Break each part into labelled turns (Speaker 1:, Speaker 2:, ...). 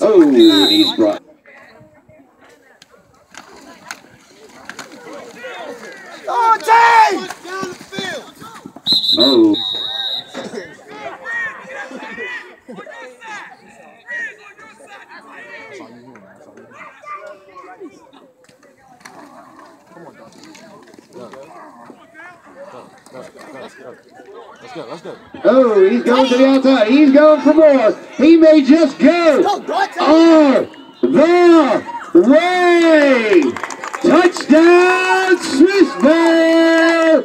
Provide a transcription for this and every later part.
Speaker 1: Oh, and he's brought.
Speaker 2: Oh, Jay!
Speaker 1: Oh.
Speaker 2: Let's go.
Speaker 1: Oh, he's going to the outside. He's going for more. He may just go all the way. Touchdown, Swissvale!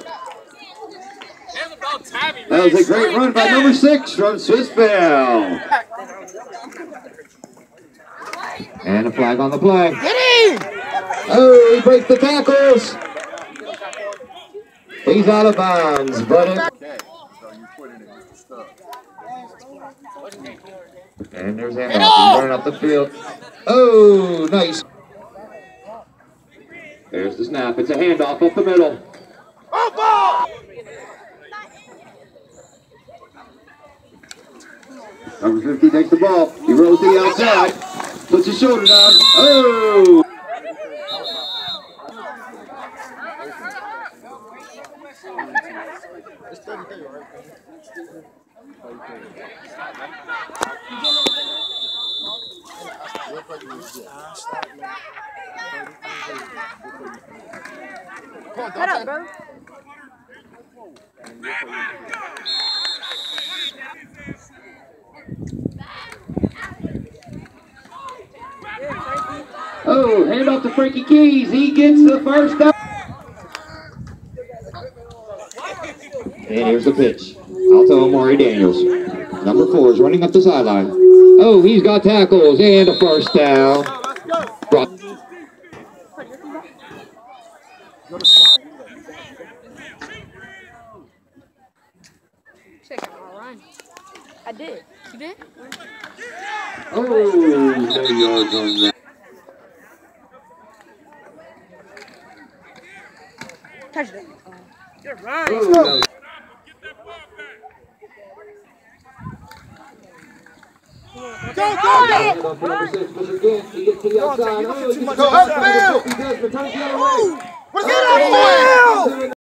Speaker 1: That was a great run by number 6 from Swissvale. And a flag on the play.
Speaker 2: Get him!
Speaker 1: Oh, he breaks the tackles. He's out of bounds, but and there's handoff. He's running up the field. Oh, nice. There's the snap. It's a handoff up the middle. Number 50 takes the ball. He rolls to the outside. Puts his shoulder down. Oh!
Speaker 3: Head up, bro.
Speaker 1: Oh, hand off to Frankie Keys. He gets the first down. And here's the pitch. Out to Amari Daniels. Number 4 is running up the sideline. Oh, he's got tackles and a first down.
Speaker 3: Check out my run. I did. You did?
Speaker 1: Oh, no yards on that.
Speaker 3: Touchdown.
Speaker 2: Get right.
Speaker 1: Oh, no.
Speaker 2: Go!
Speaker 1: Number 6, Mr. Gant. He gets to the outside.
Speaker 2: Go upfield!
Speaker 1: He does, but turns the other way.
Speaker 2: Get upfield!